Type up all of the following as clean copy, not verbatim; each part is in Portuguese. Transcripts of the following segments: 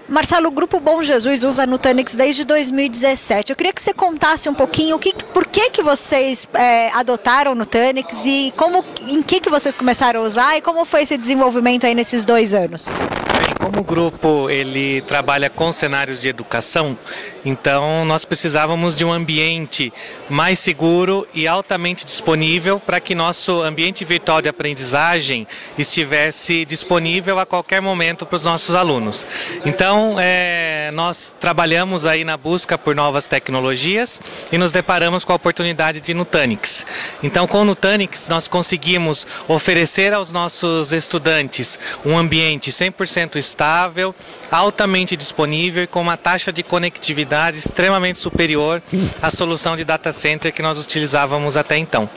Marcelo, o Grupo Bom Jesus usa Nutanix desde 2017. Eu queria que você contasse um pouquinho por que vocês adotaram Nutanix e em que vocês começaram a usar e como foi esse desenvolvimento aí nesses 2 anos. Bem, como o grupo ele trabalha com cenários de educação, então nós precisávamos de um ambiente mais seguro e altamente disponível para que nosso ambiente virtual de aprendizagem estivesse disponível a qualquer momento para os nossos alunos. Então, nós trabalhamos aí na busca por novas tecnologias e nos deparamos com a oportunidade de Nutanix. Então, com o Nutanix, nós conseguimos oferecer aos nossos estudantes um ambiente 100% estável, altamente disponível e com uma taxa de conectividade extremamente superior à solução de data center que nós utilizávamos até então.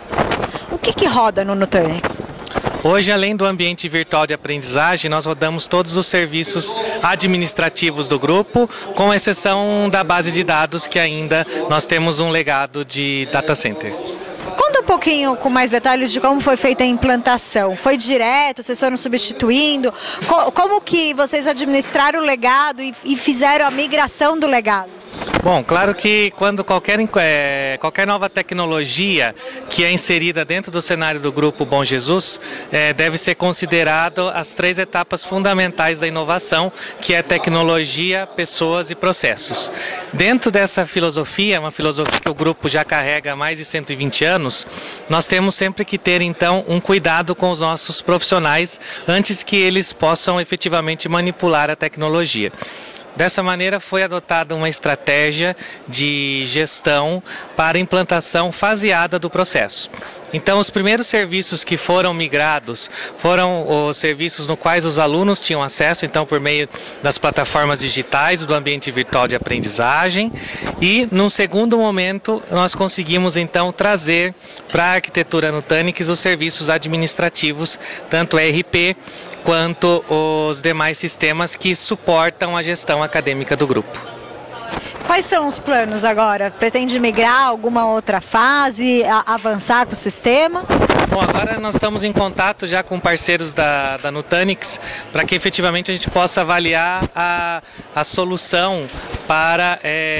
O que roda no Nutanix? Hoje, além do ambiente virtual de aprendizagem, nós rodamos todos os serviços administrativos do grupo, com exceção da base de dados, que ainda nós temos um legado de data center. Conta um pouquinho com mais detalhes de como foi feita a implantação. Foi direto? Vocês foram substituindo? Como que vocês administraram o legado e fizeram a migração do legado? Bom, claro que quando qualquer nova tecnologia que é inserida dentro do cenário do Grupo Bom Jesus, deve ser considerado as 3 etapas fundamentais da inovação, que é tecnologia, pessoas e processos. Dentro dessa filosofia, uma filosofia que o grupo já carrega há mais de 120 anos, nós temos sempre que ter então um cuidado com os nossos profissionais antes que eles possam efetivamente manipular a tecnologia. Dessa maneira foi adotada uma estratégia de gestão para implantação faseada do processo. Então, os primeiros serviços que foram migrados foram os serviços no quais os alunos tinham acesso, então por meio das plataformas digitais do ambiente virtual de aprendizagem. E, num segundo momento, nós conseguimos então trazer para a arquitetura Nutanix os serviços administrativos, tanto ERP quanto os demais sistemas que suportam a gestão acadêmica do grupo. Quais são os planos agora? Pretende migrar alguma outra fase, avançar com o sistema? Bom, agora nós estamos em contato já com parceiros da Nutanix para que efetivamente a gente possa avaliar a solução para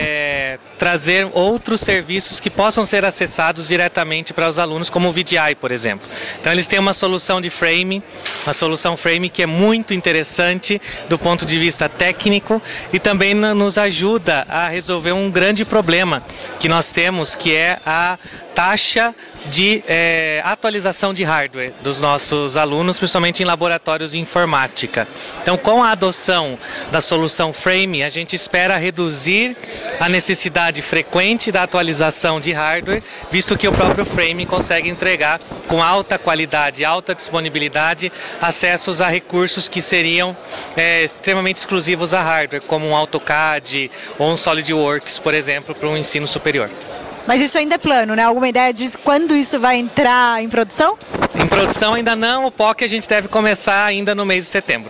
trazer outros serviços que possam ser acessados diretamente para os alunos, como o VDI, por exemplo. Então eles têm uma solução de frame, uma solução frame que é muito interessante do ponto de vista técnico e também nos ajuda a resolver um grande problema que nós temos, que é a taxa de atualização de hardware dos nossos alunos, principalmente em laboratórios de informática. Então, com a adoção da solução Frame, a gente espera reduzir a necessidade frequente da atualização de hardware, visto que o próprio Frame consegue entregar com alta qualidade, alta disponibilidade, acessos a recursos que seriam extremamente exclusivos a hardware, como um AutoCAD ou um SolidWorks, por exemplo, para um ensino superior. Mas isso ainda é plano, né? Alguma ideia de quando isso vai entrar em produção? Em produção ainda não, o POC a gente deve começar ainda no mês de setembro.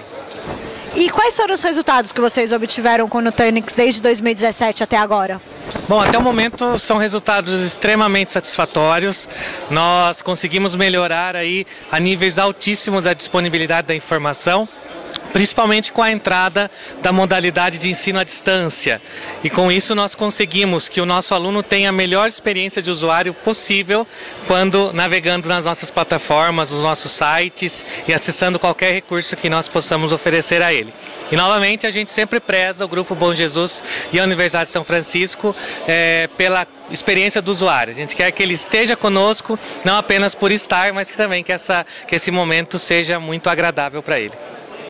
E quais foram os resultados que vocês obtiveram com o Nutanix desde 2017 até agora? Bom, até o momento são resultados extremamente satisfatórios. Nós conseguimos melhorar aí a níveis altíssimos a disponibilidade da informação, principalmente com a entrada da modalidade de ensino à distância. E com isso nós conseguimos que o nosso aluno tenha a melhor experiência de usuário possível quando navegando nas nossas plataformas, nos nossos sites e acessando qualquer recurso que nós possamos oferecer a ele. E novamente a gente sempre preza o Grupo Bom Jesus e a Universidade de São Francisco pela experiência do usuário. A gente quer que ele esteja conosco, não apenas por estar, mas que também que esse momento seja muito agradável para ele.